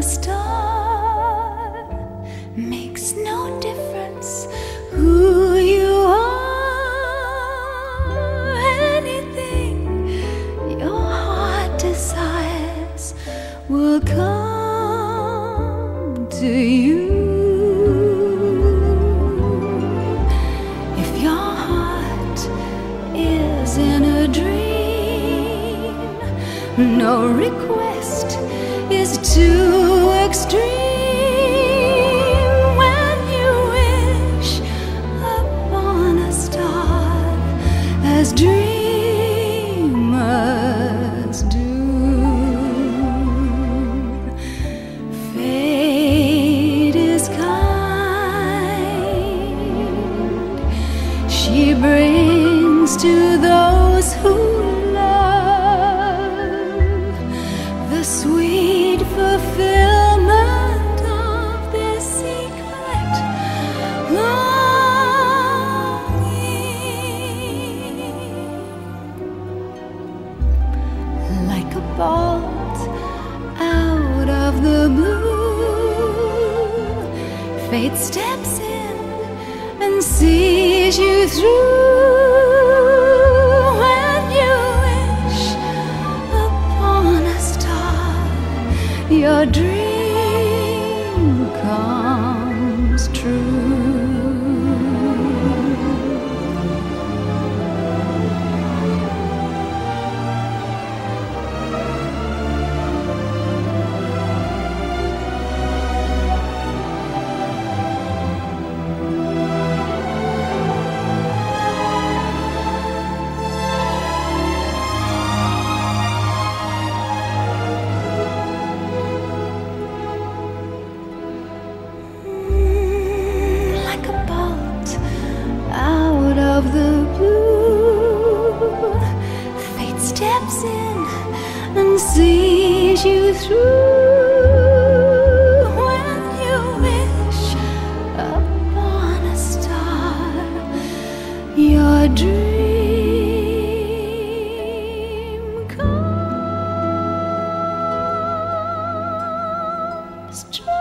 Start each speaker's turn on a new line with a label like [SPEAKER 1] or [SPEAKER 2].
[SPEAKER 1] star. Makes no difference who you are. Anything your heart desires will come to you. If your heart is in a dream, no request is too extreme. When you wish upon a star, as dreamers do, fate is kind. She brings to those who sweet fulfillment of their secret longing. Like a bolt out of the blue, fate steps in and sees you through. Your dream comes true. Of the blue, fate steps in and sees you through. When you wish upon a star, your dream comes true.